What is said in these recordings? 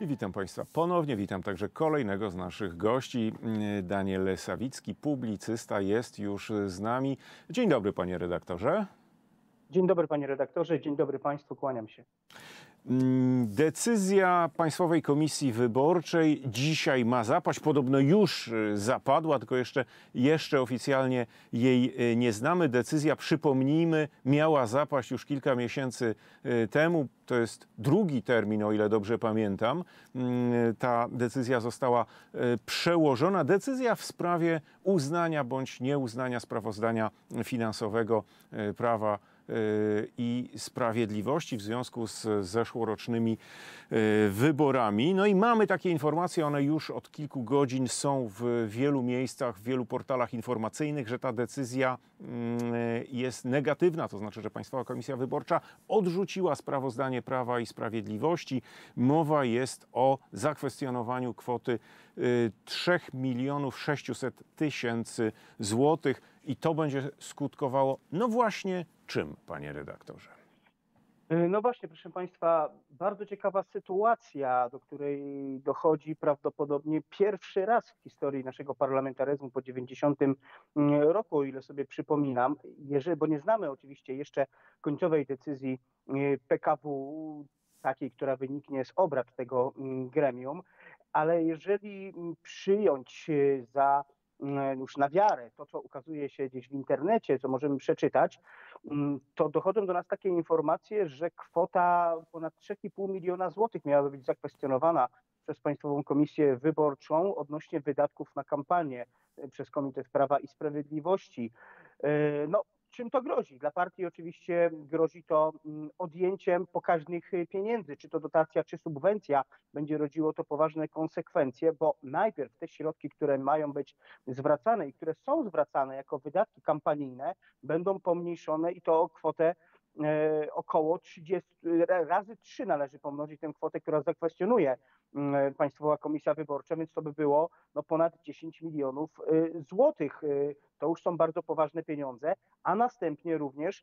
Witam Państwa ponownie, witam także kolejnego z naszych gości. Daniel Sawicki, publicysta, jest już z nami. Dzień dobry, panie redaktorze. Dzień dobry, panie redaktorze, dzień dobry państwu, kłaniam się. Decyzja Państwowej Komisji Wyborczej dzisiaj ma zapaść. Podobno już zapadła, tylko jeszcze oficjalnie jej nie znamy. Decyzja, przypomnijmy, miała zapaść już kilka miesięcy temu. To jest drugi termin, o ile dobrze pamiętam. Ta decyzja została przełożona. Decyzja w sprawie uznania bądź nieuznania sprawozdania finansowego Prawa i Sprawiedliwości w związku z zeszłorocznymi wyborami. No i mamy takie informacje, one już od kilku godzin są w wielu miejscach, w wielu portalach informacyjnych, że ta decyzja jest negatywna, to znaczy, że Państwowa Komisja Wyborcza odrzuciła sprawozdanie Prawa i Sprawiedliwości. Mowa jest o zakwestionowaniu kwoty 3 600 000 złotych i to będzie skutkowało, no właśnie, czym, panie redaktorze? No właśnie, proszę państwa, bardzo ciekawa sytuacja, do której dochodzi prawdopodobnie pierwszy raz w historii naszego parlamentaryzmu po 90 roku, o ile sobie przypominam, bo nie znamy oczywiście jeszcze końcowej decyzji PKW, takiej, która wyniknie z obrad tego gremium, ale jeżeli przyjąć za już na wiarę to, co ukazuje się gdzieś w internecie, co możemy przeczytać, to dochodzą do nas takie informacje, że kwota ponad 3,5 miliona złotych miałaby być zakwestionowana przez Państwową Komisję Wyborczą odnośnie wydatków na kampanię przez Komitet Prawa i Sprawiedliwości. No, czym to grozi? Dla partii oczywiście grozi to odjęciem pokaźnych pieniędzy, czy to dotacja, czy subwencja. Będzie rodziło to poważne konsekwencje, bo najpierw te środki, które mają być zwracane i które są zwracane jako wydatki kampanijne, będą pomniejszone i to o kwotę około 30 razy 3 należy pomnożyć tę kwotę, która zakwestionuje Państwowa Komisja Wyborcza, więc to by było ponad 10 milionów złotych. To już są bardzo poważne pieniądze, a następnie również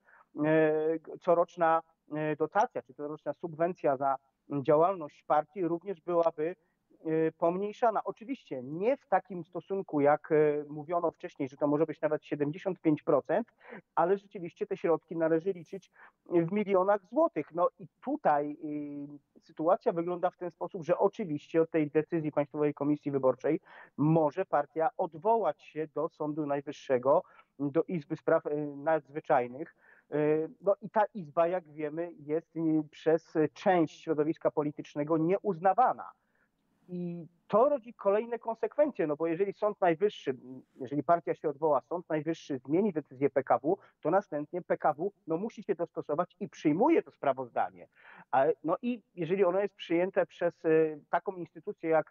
coroczna dotacja, czy coroczna subwencja za działalność partii również byłaby pomniejszana. Oczywiście nie w takim stosunku, jak mówiono wcześniej, że to może być nawet 75%, ale rzeczywiście te środki należy liczyć w milionach złotych. No i tutaj sytuacja wygląda w ten sposób, że oczywiście od tej decyzji Państwowej Komisji Wyborczej może partia odwołać się do Sądu Najwyższego, do Izby Spraw Nadzwyczajnych. No i ta izba, jak wiemy, jest przez część środowiska politycznego nieuznawana. I to rodzi kolejne konsekwencje, no bo jeżeli Sąd Najwyższy, jeżeli partia się odwoła, Sąd Najwyższy zmieni decyzję PKW, to następnie PKW musi się dostosować i przyjmuje to sprawozdanie. No i jeżeli ono jest przyjęte przez taką instytucję jak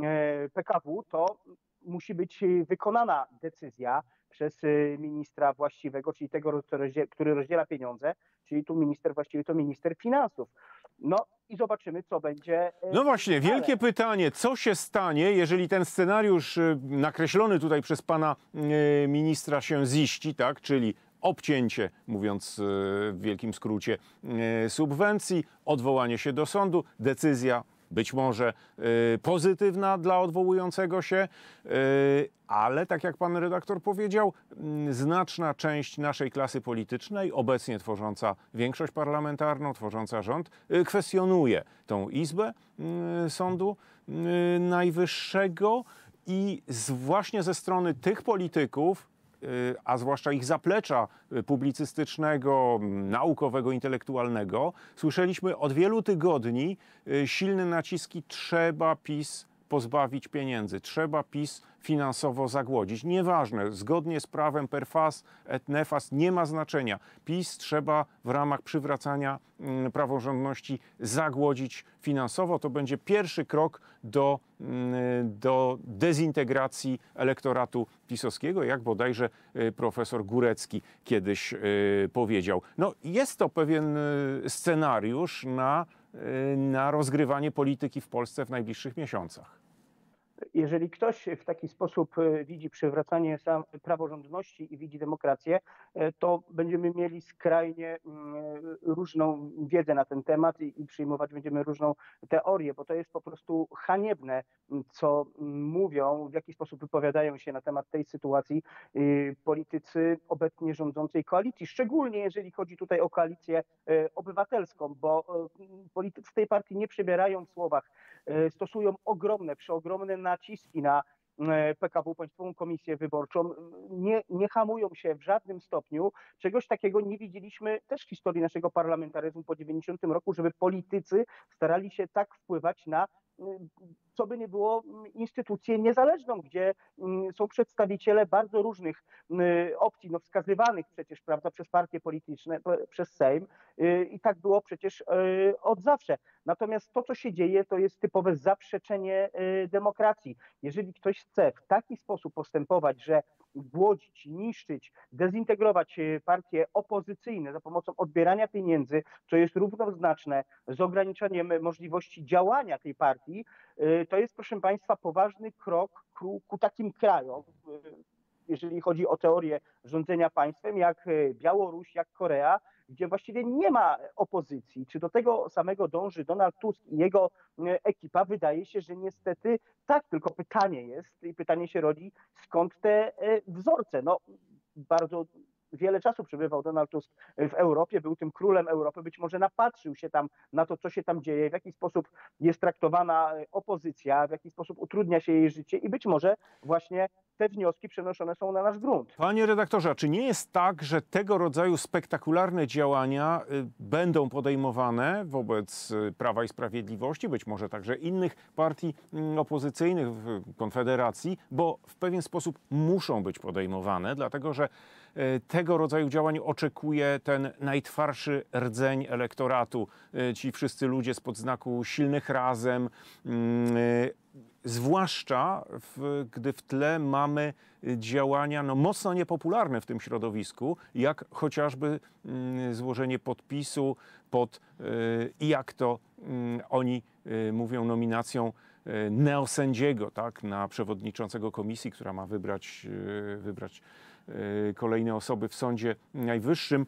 PKW, to musi być wykonana decyzja przez ministra właściwego, czyli tego, który rozdziela pieniądze, czyli tu minister właściwy to minister finansów. No i zobaczymy, co będzie. No właśnie, wielkie pytanie, co się stanie, jeżeli ten scenariusz nakreślony tutaj przez pana ministra się ziści, tak, czyli obcięcie, mówiąc w wielkim skrócie, subwencji, odwołanie się do sądu, decyzja być może pozytywna dla odwołującego się, ale tak jak pan redaktor powiedział, znaczna część naszej klasy politycznej, obecnie tworząca większość parlamentarną, tworząca rząd, kwestionuje tą Izbę Sądu Najwyższego i właśnie ze strony tych polityków, a zwłaszcza ich zaplecza publicystycznego, naukowego, intelektualnego, słyszeliśmy od wielu tygodni silne naciski: trzeba PiS pozbawić pieniędzy, trzeba PiS finansowo zagłodzić. Nieważne, zgodnie z prawem per fas et nefas, nie ma znaczenia. PiS trzeba w ramach przywracania praworządności zagłodzić finansowo. To będzie pierwszy krok do dezintegracji elektoratu pisowskiego, jak bodajże profesor Górecki kiedyś powiedział. No, jest to pewien scenariusz na rozgrywanie polityki w Polsce w najbliższych miesiącach. Jeżeli ktoś w taki sposób widzi przywracanie praworządności i widzi demokrację, to będziemy mieli skrajnie różną wiedzę na ten temat i przyjmować będziemy różną teorię, bo to jest po prostu haniebne, co mówią, w jaki sposób wypowiadają się na temat tej sytuacji politycy obecnie rządzącej koalicji, szczególnie jeżeli chodzi tutaj o koalicję obywatelską, bo politycy tej partii nie przybierają w słowach, stosują przeogromne naciski na PKW, Państwową Komisję Wyborczą, nie hamują się w żadnym stopniu. Czegoś takiego nie widzieliśmy też w historii naszego parlamentaryzmu po 90 roku, żeby politycy starali się tak wpływać na, co by nie było, instytucję niezależną, gdzie są przedstawiciele bardzo różnych opcji, no wskazywanych przecież, prawda, przez partie polityczne, przez Sejm, i tak było przecież od zawsze. Natomiast to, co się dzieje, to jest typowe zaprzeczenie demokracji. Jeżeli ktoś chce w taki sposób postępować, że głodzić, niszczyć, dezintegrować partie opozycyjne za pomocą odbierania pieniędzy, co jest równoznaczne z ograniczaniem możliwości działania tej partii, to jest, proszę Państwa, poważny krok ku takim krajom, jeżeli chodzi o teorię rządzenia państwem, jak Białoruś, jak Korea, gdzie właściwie nie ma opozycji. Czy do tego samego dąży Donald Tusk i jego ekipa? Wydaje się, że niestety tak, tylko pytanie jest i pytanie się rodzi, skąd te wzorce? No, bardzo wiele czasu przebywał Donald Tusk w Europie, był tym królem Europy, być może napatrzył się tam na to, co się tam dzieje, w jaki sposób jest traktowana opozycja, w jaki sposób utrudnia się jej życie i być może właśnie te wnioski przenoszone są na nasz grunt. Panie redaktorze, a czy nie jest tak, że tego rodzaju spektakularne działania będą podejmowane wobec Prawa i Sprawiedliwości, być może także innych partii opozycyjnych w Konfederacji, bo w pewien sposób muszą być podejmowane, dlatego że tego rodzaju działań oczekuje ten najtwardszy rdzeń elektoratu, ci wszyscy ludzie spod znaku silnych razem, zwłaszcza gdy w tle mamy działania mocno niepopularne w tym środowisku, jak chociażby złożenie podpisu pod, i jak to oni mówią, nominacją neosędziego, tak, na przewodniczącego komisji, która ma wybrać kolejne osoby w Sądzie Najwyższym.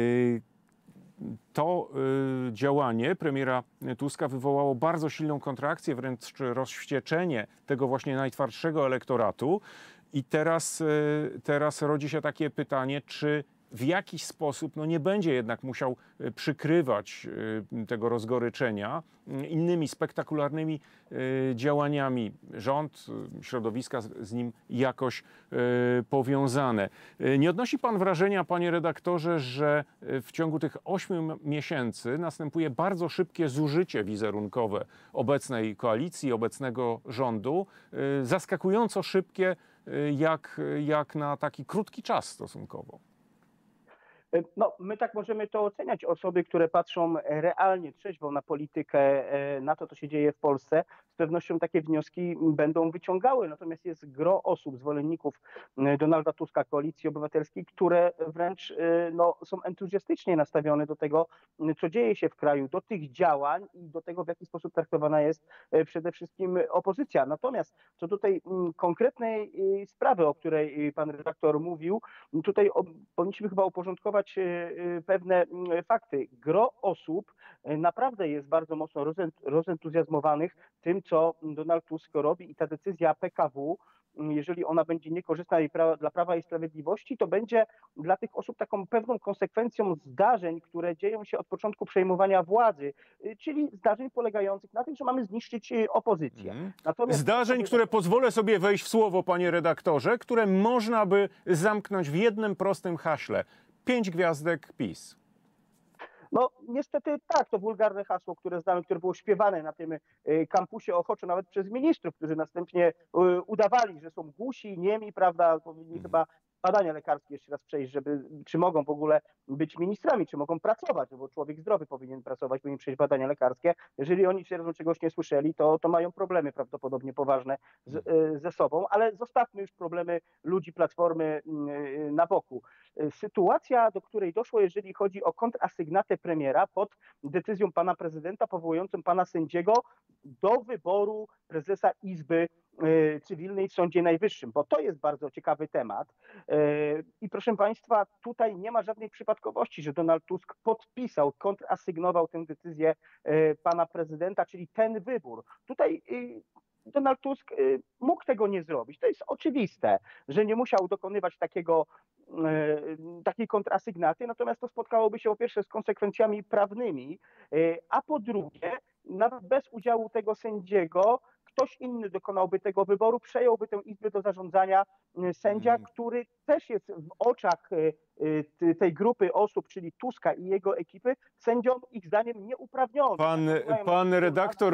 To działanie premiera Tuska wywołało bardzo silną kontrakcję, wręcz rozwścieczenie tego właśnie najtwardszego elektoratu. I teraz rodzi się takie pytanie, czy w jakiś sposób nie będzie jednak musiał przykrywać tego rozgoryczenia innymi spektakularnymi działaniami rząd, środowiska z nim jakoś powiązane. Nie odnosi pan wrażenia, panie redaktorze, że w ciągu tych 8 miesięcy następuje bardzo szybkie zużycie wizerunkowe obecnej koalicji, obecnego rządu, zaskakująco szybkie jak na taki krótki czas stosunkowo? No, my tak możemy to oceniać. Osoby, które patrzą realnie, trzeźwo na politykę, na to, co się dzieje w Polsce, z pewnością takie wnioski będą wyciągały. Natomiast jest gro osób, zwolenników Donalda Tuska, Koalicji Obywatelskiej, które wręcz są entuzjastycznie nastawione do tego, co dzieje się w kraju, do tych działań i do tego, w jaki sposób traktowana jest przede wszystkim opozycja. Natomiast co do tej konkretnej sprawy, o której pan redaktor mówił, tutaj powinniśmy chyba uporządkować pewne fakty. Gro osób naprawdę jest bardzo mocno rozentuzjazmowanych tym, co Donald Tusk robi, i ta decyzja PKW, jeżeli ona będzie niekorzystna dla Prawa i Sprawiedliwości, to będzie dla tych osób taką pewną konsekwencją zdarzeń, które dzieją się od początku przejmowania władzy, czyli zdarzeń polegających na tym, że mamy zniszczyć opozycję. Natomiast zdarzeń, które, pozwolę sobie wejść w słowo, panie redaktorze, które można by zamknąć w jednym prostym haśle: 5 gwiazdek PiS. No niestety tak, to wulgarne hasło, które znamy, które było śpiewane na tym kampusie ochoczo nawet przez ministrów, którzy następnie udawali, że są głusi, niemi, prawda, powinni chyba badania lekarskie jeszcze raz przejść, czy mogą w ogóle być ministrami, czy mogą pracować, bo człowiek zdrowy powinien pracować, powinien przejść badania lekarskie. Jeżeli oni twierdzą, czegoś nie słyszeli, to mają problemy prawdopodobnie poważne ze sobą, ale zostawmy już problemy ludzi Platformy na boku. sytuacja, do której doszło, jeżeli chodzi o kontrasygnatę premiera pod decyzją pana prezydenta powołującym pana sędziego do wyboru prezesa Izby Cywilnej w Sądzie Najwyższym, bo to jest bardzo ciekawy temat. I proszę państwa, tutaj nie ma żadnej przypadkowości, że Donald Tusk podpisał, kontrasygnował tę decyzję pana prezydenta, czyli ten wybór. Tutaj Donald Tusk mógł tego nie zrobić. To jest oczywiste, że nie musiał dokonywać takiej kontrasygnaty, natomiast to spotkałoby się po pierwsze z konsekwencjami prawnymi, a po drugie, nawet bez udziału tego sędziego, ktoś inny dokonałby tego wyboru, przejąłby tę izbę do zarządzania sędzia, który też jest w oczach tej grupy osób, czyli Tuska i jego ekipy, sędzią ich zdaniem nieuprawniony. Pan redaktor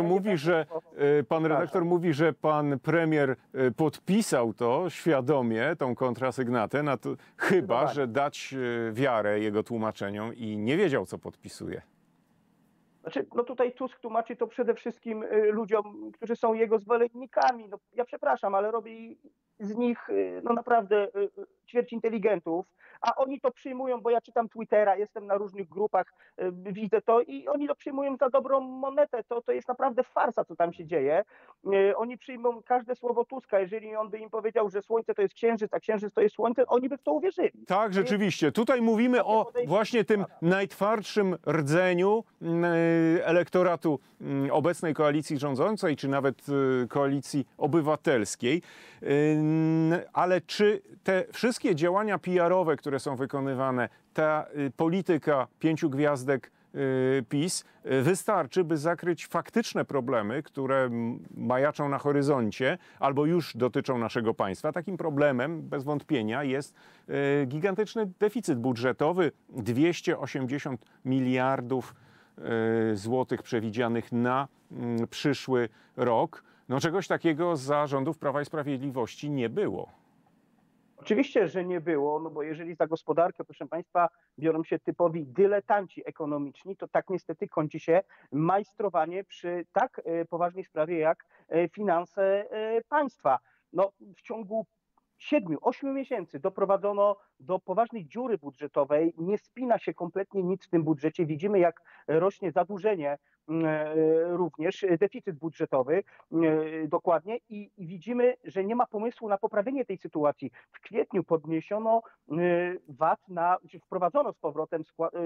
mówi, że pan premier podpisał to świadomie, tą kontrasygnatę, chyba że dać wiarę jego tłumaczeniom i nie wiedział, co podpisuje. Znaczy, no tutaj Tusk tłumaczy to przede wszystkim ludziom, którzy są jego zwolennikami. No, ja przepraszam, ale robi z nich no naprawdę ćwierć inteligentów, a oni to przyjmują, bo ja czytam Twittera, jestem na różnych grupach, widzę to i oni to przyjmują za dobrą monetę. To jest naprawdę farsa, co tam się dzieje. Oni przyjmą każde słowo Tuska. Jeżeli on by im powiedział, że słońce to jest księżyc, a księżyc to jest słońce, oni by w to uwierzyli. Tak, rzeczywiście. Tutaj mówimy o właśnie tym najtwardszym rdzeniu elektoratu obecnej koalicji rządzącej, czy nawet koalicji obywatelskiej. Ale czy te wszystkie działania PR-owe, które są wykonywane, ta polityka 5 gwiazdek PiS wystarczy, by zakryć faktyczne problemy, które majaczą na horyzoncie albo już dotyczą naszego państwa? Takim problemem bez wątpienia jest gigantyczny deficyt budżetowy, 280 miliardów złotych przewidzianych na przyszły rok. No czegoś takiego za rządów Prawa i Sprawiedliwości nie było. Oczywiście, że nie było, no bo jeżeli za gospodarkę, proszę państwa, biorą się typowi dyletanci ekonomiczni, to tak niestety kończy się majstrowanie przy tak poważnej sprawie jak finanse państwa. No, w ciągu 7-8 miesięcy doprowadzono do poważnej dziury budżetowej, nie spina się kompletnie nic w tym budżecie. Widzimy, jak rośnie zadłużenie, również deficyt budżetowy dokładnie i widzimy, że nie ma pomysłu na poprawienie tej sytuacji. W kwietniu podniesiono VAT wprowadzono z powrotem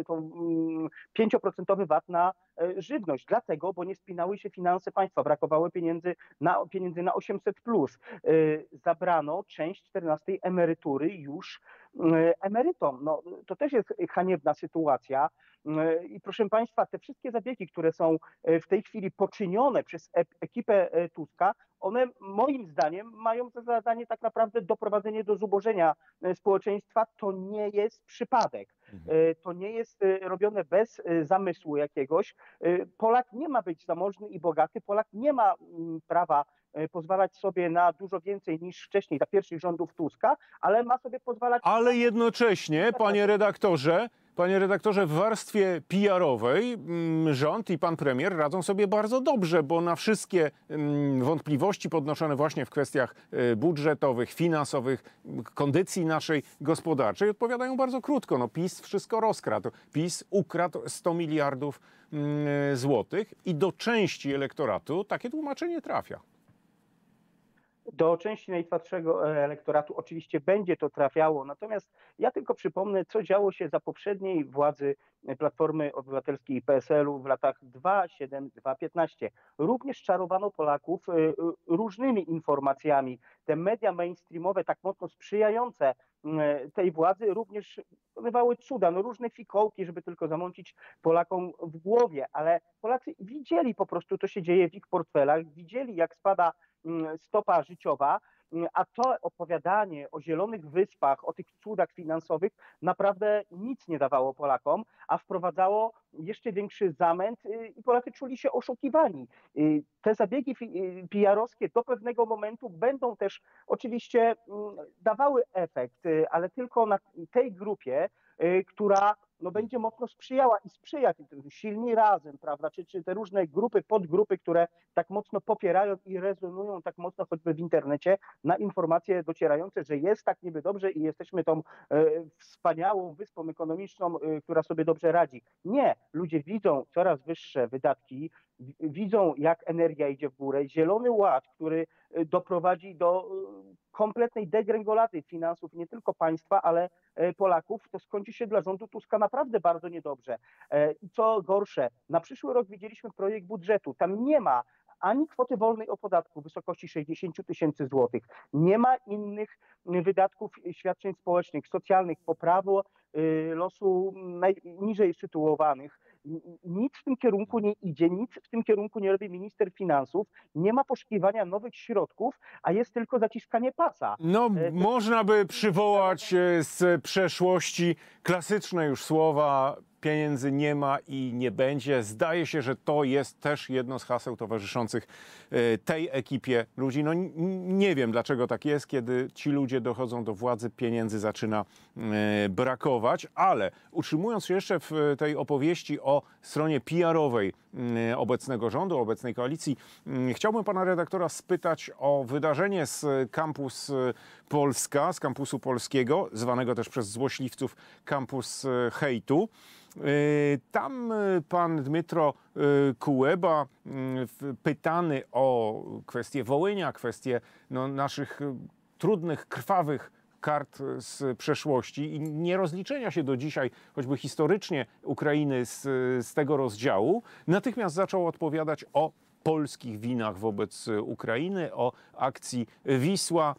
5% VAT na żywność. Dlatego, bo nie spinały się finanse państwa, brakowało pieniędzy na 800+. Zabrano część 14 emerytury już emerytom. No, to też jest haniebna sytuacja. I proszę państwa, te wszystkie zabiegi, które są w tej chwili poczynione przez ekipę Tuska, one moim zdaniem mają za zadanie tak naprawdę doprowadzenie do zubożenia społeczeństwa. To nie jest przypadek. To nie jest robione bez zamysłu jakiegoś. Polak nie ma być zamożny i bogaty. Polak nie ma prawa pozwalać sobie na dużo więcej niż wcześniej, za pierwszych rządów Tuska, ale ma sobie pozwalać... Ale jednocześnie, panie redaktorze, w warstwie PR-owej rząd i pan premier radzą sobie bardzo dobrze, bo na wszystkie wątpliwości podnoszone właśnie w kwestiach budżetowych, finansowych, kondycji naszej gospodarczej odpowiadają bardzo krótko. No, PiS wszystko rozkradł. PiS ukradł 100 miliardów złotych i do części elektoratu takie tłumaczenie trafia. Do części najtwardszego elektoratu oczywiście będzie to trafiało, natomiast ja tylko przypomnę, co działo się za poprzedniej władzy Platformy Obywatelskiej i PSL-u w latach 2007-2015. Również czarowano Polaków różnymi informacjami. Te media mainstreamowe, tak mocno sprzyjające tej władzy, również wykonywały cuda, no różne fikołki, żeby tylko zamącić Polakom w głowie, ale Polacy widzieli po prostu, co się dzieje w ich portfelach, widzieli, jak spada stopa życiowa, a to opowiadanie o zielonych wyspach, o tych cudach finansowych naprawdę nic nie dawało Polakom, a wprowadzało jeszcze większy zamęt i Polacy czuli się oszukiwani. Te zabiegi PR-owskie do pewnego momentu będą też oczywiście dawały efekt, ale tylko na tej grupie, która no będzie mocno sprzyjała i sprzyja silni razem, prawda, czy te różne grupy, podgrupy, które tak mocno popierają i rezonują tak mocno choćby w internecie na informacje docierające, że jest tak niby dobrze i jesteśmy tą wspaniałą wyspą ekonomiczną, która sobie dobrze radzi. Nie, ludzie widzą coraz wyższe wydatki, widzą jak energia idzie w górę, zielony ład, który doprowadzi do kompletnej degrengolady finansów nie tylko państwa, ale Polaków, to skończy się dla rządu Tuska naprawdę bardzo niedobrze. I co gorsze, na przyszły rok widzieliśmy projekt budżetu. Tam nie ma ani kwoty wolnej od podatku w wysokości 60 tysięcy złotych, nie ma innych wydatków świadczeń społecznych, socjalnych, poprawy losu najniżej sytuowanych. Nic w tym kierunku nie idzie, nic w tym kierunku nie robi minister finansów, nie ma poszukiwania nowych środków, a jest tylko zaciskanie pasa. No, można by przywołać z przeszłości klasyczne już słowa: pieniędzy nie ma i nie będzie. Zdaje się, że to jest też jedno z haseł towarzyszących tej ekipie ludzi. No nie wiem, dlaczego tak jest, kiedy ci ludzie dochodzą do władzy, pieniędzy zaczyna brakować, ale utrzymując się jeszcze w tej opowieści o stronie PR-owej obecnego rządu, obecnej koalicji, chciałbym pana redaktora spytać o wydarzenie z Campus Polska, z kampusu polskiego, zwanego też przez złośliwców Campus Hejtu. Tam pan Dmytro Kuleba, pytany o kwestię Wołynia, kwestię naszych trudnych, krwawych kart z przeszłości i nierozliczenia się do dzisiaj, choćby historycznie, Ukrainy z tego rozdziału, natychmiast zaczął odpowiadać o polskich winach wobec Ukrainy, o akcji Wisła.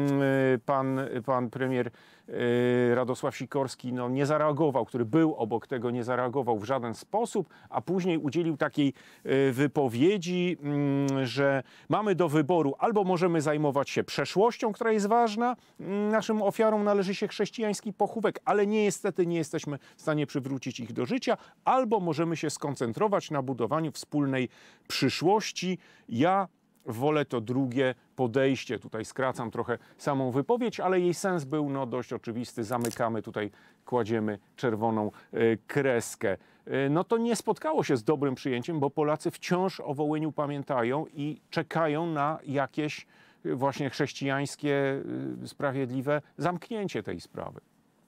Pan premier Radosław Sikorski nie zareagował, który był obok tego, nie zareagował w żaden sposób, a później udzielił takiej wypowiedzi, że mamy do wyboru: albo możemy zajmować się przeszłością, która jest ważna, naszym ofiarom należy się chrześcijański pochówek, ale niestety nie jesteśmy w stanie przywrócić ich do życia, albo możemy się skoncentrować na budowaniu wspólnej przyszłości. Ja wolę to drugie podejście. Tutaj skracam trochę samą wypowiedź, ale jej sens był dość oczywisty. Zamykamy tutaj, kładziemy czerwoną kreskę. No to nie spotkało się z dobrym przyjęciem, bo Polacy wciąż o Wołyniu pamiętają i czekają na jakieś właśnie chrześcijańskie, sprawiedliwe zamknięcie tej sprawy.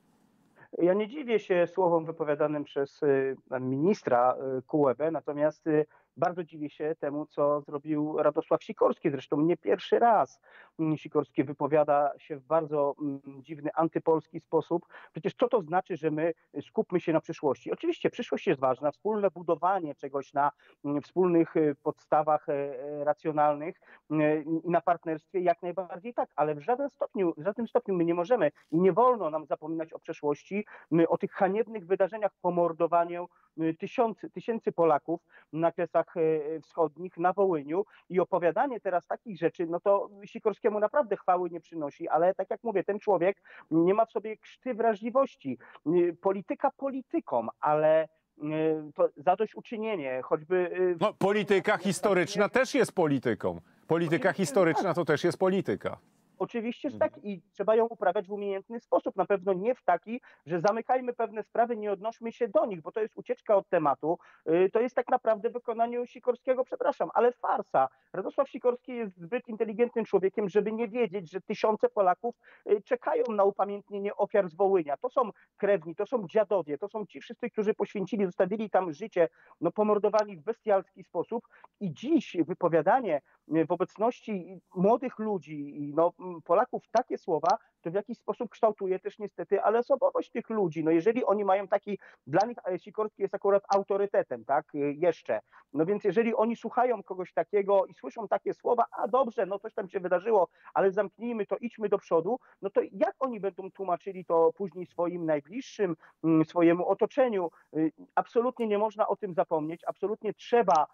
Ja nie dziwię się słowom wypowiadanym przez ministra Kulebę, natomiast bardzo dziwię się temu, co zrobił Radosław Sikorski. Zresztą nie pierwszy raz Sikorski wypowiada się w bardzo dziwny, antypolski sposób. Przecież co to znaczy, że my skupmy się na przyszłości? Oczywiście przyszłość jest ważna, wspólne budowanie czegoś na wspólnych podstawach racjonalnych i na partnerstwie jak najbardziej tak, ale w żadnym stopniu my nie możemy i nie wolno nam zapominać o przeszłości, o tych haniebnych wydarzeniach, pomordowaniu tysięcy Polaków na Kresach Wschodnich, na Wołyniu, i opowiadanie teraz takich rzeczy, to Sikorskiemu naprawdę chwały nie przynosi, ale tak jak mówię, ten człowiek nie ma w sobie krzty wrażliwości. Polityka polityką, ale to zadośćuczynienie, choćby... Polityka historyczna też jest polityką. Polityka historyczna to też jest polityka. Oczywiście, że tak, i trzeba ją uprawiać w umiejętny sposób. Na pewno nie w taki, że zamykajmy pewne sprawy, nie odnośmy się do nich, bo to jest ucieczka od tematu. To jest tak naprawdę w wykonaniu Sikorskiego, przepraszam, ale farsa. Radosław Sikorski jest zbyt inteligentnym człowiekiem, żeby nie wiedzieć, że tysiące Polaków czekają na upamiętnienie ofiar z Wołynia. To są krewni, to są dziadowie, to są ci wszyscy, którzy poświęcili, zostawili tam życie, pomordowani w bestialski sposób, i dziś wypowiadanie w obecności młodych ludzi i Polaków takie słowa, to w jakiś sposób kształtuje też niestety ale osobowość tych ludzi. Jeżeli oni mają taki, dla nich Sikorski jest akurat autorytetem, tak, jeszcze. Więc jeżeli oni słuchają kogoś takiego i słyszą takie słowa: a dobrze, coś tam się wydarzyło, ale zamknijmy to, idźmy do przodu, to jak oni będą tłumaczyli to później swoim najbliższym, swojemu otoczeniu? Absolutnie nie można o tym zapomnieć, absolutnie trzeba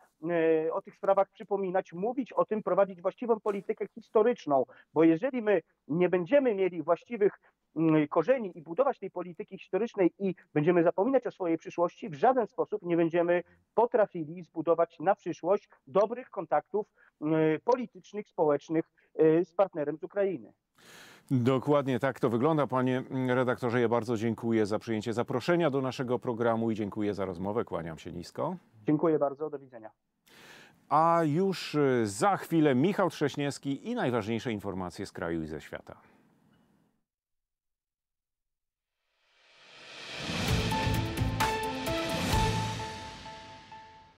o tych sprawach przypominać, mówić o tym, prowadzić właściwą politykę historyczną, bo jeżeli my nie będziemy mieli właściwych korzeni i budować tej polityki historycznej i będziemy zapominać o swojej przyszłości, w żaden sposób nie będziemy potrafili zbudować na przyszłość dobrych kontaktów politycznych, społecznych z partnerem z Ukrainy. Dokładnie tak to wygląda, panie redaktorze. Ja bardzo dziękuję za przyjęcie zaproszenia do naszego programu i dziękuję za rozmowę. Kłaniam się nisko. Dziękuję bardzo, do widzenia. A już za chwilę Michał Trześniewski i najważniejsze informacje z kraju i ze świata.